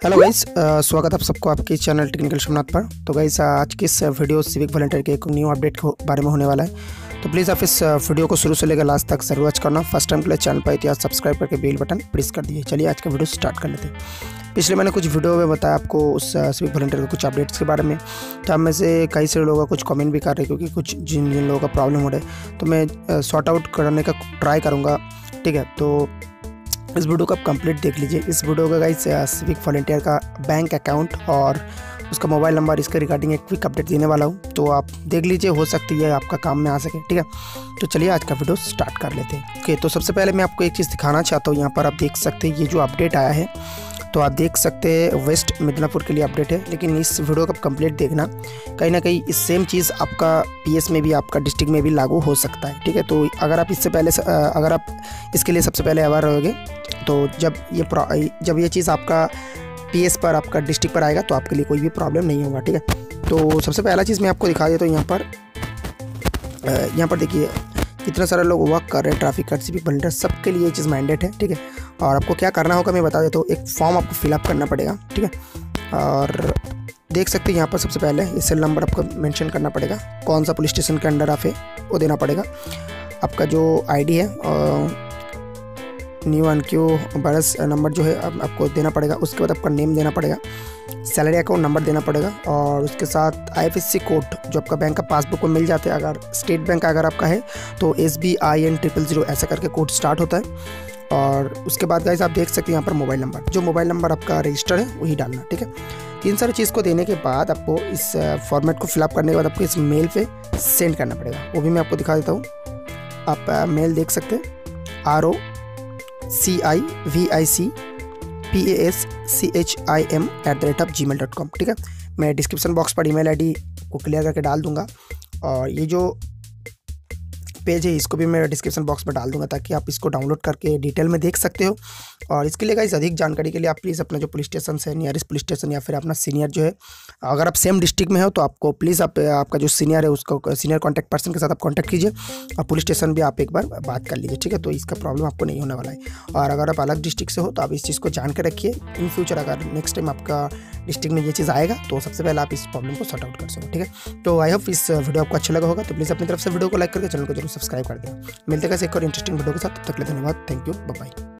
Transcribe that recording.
Hello guys, स्वागत है आप सबको आपके चैनल टेक्निकल सोमनाथ पर। तो गाइस, आज की इस वीडियो सिविक वॉलंटियर के एक न्यू अपडेट के बारे में होने वाला है। तो प्लीज़ आप इस वीडियो को शुरू से लेकर लास्ट तक जरूर वॉच करना। फर्स्ट टाइम के लिए चैनल पर इतिहास सब्सक्राइब करके बेल बटन प्रेस कर दीजिए। चलिए आज का वीडियो स्टार्ट कर लेते हैं। पिछले मैंने कुछ वीडियो में बताया आपको उस सिविक वॉलंटियर के कुछ अपडेट्स के बारे में। तो हम में से कई सारे लोगों का कुछ कमेंट भी कर रहे हैं, क्योंकि कुछ जिन जिन लोगों का प्रॉब्लम हो रहा है तो मैं सॉर्ट आउट करने का ट्राई करूँगा। ठीक है, तो इस वीडियो को आप कंप्लीट देख लीजिए। इस वीडियो का गाइस सिविक वॉलंटियर का बैंक अकाउंट और उसका मोबाइल नंबर, इसके रिगार्डिंग एक क्विक अपडेट देने वाला हूँ, तो आप देख लीजिए, हो सकती है आपका काम में आ सके। ठीक है, तो चलिए आज का वीडियो स्टार्ट कर लेते हैं। ओके, तो सबसे पहले मैं आपको एक चीज़ दिखाना चाहता हूँ। यहाँ पर आप देख सकते हैं ये जो अपडेट आया है, तो आप देख सकते हैं वेस्ट मिदनापुर के लिए अपडेट है। लेकिन इस वीडियो को आप कंप्लीट देखना, कहीं ना कहीं इस सेम चीज़ आपका पीएस में भी, आपका डिस्ट्रिक्ट में भी लागू हो सकता है। ठीक है, तो अगर आप इससे पहले अगर आप इसके लिए सबसे पहले अवेयर रहोगे, तो जब ये चीज़ आपका पीएस पर, आपका डिस्ट्रिक्ट पर आएगा, तो आपके लिए कोई भी प्रॉब्लम नहीं होगा। ठीक है, तो सबसे पहला चीज़ मैं आपको दिखा देता हूँ। यहाँ पर देखिए कितना सारे लोग वर्क कर रहे हैं, ट्रैफिक का, सिविक वॉलंटियर, सबके लिए ये चीज़ मैंडेट है। ठीक है, और आपको क्या करना होगा मैं बता देता हूँ। एक फॉर्म आपको फिलअप करना पड़ेगा। ठीक है, और देख सकते हैं यहाँ पर सबसे पहले ये सेल नंबर आपको मेंशन करना पड़ेगा, कौन सा पुलिस स्टेशन के अंडर आप है वो देना पड़ेगा। आपका जो आईडी है, न्यू अनक्यू बरस नंबर जो है आपको देना पड़ेगा। उसके बाद आपका नेम देना पड़ेगा, सैलरी अकाउंट नंबर देना पड़ेगा, और उसके साथ आईएफएससी कोड जो आपका बैंक का पासबुक में मिल जाते हैं। अगर स्टेट बैंक अगर आपका है तो SBIN000 ऐसा करके कोड स्टार्ट होता है। और उसके बाद गाइस आप देख सकते हैं यहाँ पर मोबाइल नंबर, जो मोबाइल नंबर आपका रजिस्टर है वही डालना। ठीक है, तीन सारी चीज़ को देने के बाद आपको इस फॉर्मेट को फिलअप करने के बाद आपको इस मेल पे सेंड करना पड़ेगा। वो भी मैं आपको दिखा देता हूँ। आप मेल देख सकते हैं, ROCIVICPASCHIM@gmail.com। ठीक है, मैं डिस्क्रिप्शन बॉक्स पर ईमेल आईडी को क्लियर करके डाल दूंगा, और ये जो पेज है इसको भी मैं डिस्क्रिप्शन बॉक्स में डाल दूंगा, ताकि आप इसको डाउनलोड करके डिटेल में देख सकते हो। और इसके लिए गाइस अधिक जानकारी के लिए आप प्लीज़ अपना जो पुलिस स्टेशन है, नियरेस्ट पुलिस स्टेशन, या फिर अपना सीनियर जो है, अगर आप सेम डिस्ट्रिक्ट में हो तो आपको प्लीज़ आपका जो सीनियर है उसको, सीनियर कॉन्टैक्ट पर्सन के साथ आप कॉन्टैक्ट कीजिए, और पुलिस स्टेशन भी आप एक बार बात कर लीजिए। ठीक है, तो इसका प्रॉब्लम आपको नहीं होने वाला है। और अगर आप अलग डिस्ट्रिक्ट से हो तो आप इस चीज़ को जान के रखिए। इन फ्यूचर अगर नेक्स्ट टाइम आपका डिस्ट्रिक्ट में ये चीज़ आएगा तो सबसे पहले आप इस प्रॉब्लम को सॉर्ट आउट कर सको। ठीक है, तो आई होप इस वीडियो आपको अच्छा लगा होगा, तो प्लीज़ अपनी तरफ से वीडियो को लाइक करके चैनल को जरूर सब्सक्राइब कर दें। मिलते हैं एक और इंटरेस्टिंग वीडियो के साथ, तब तक के लिए धन्यवाद। Thank you, bye bye.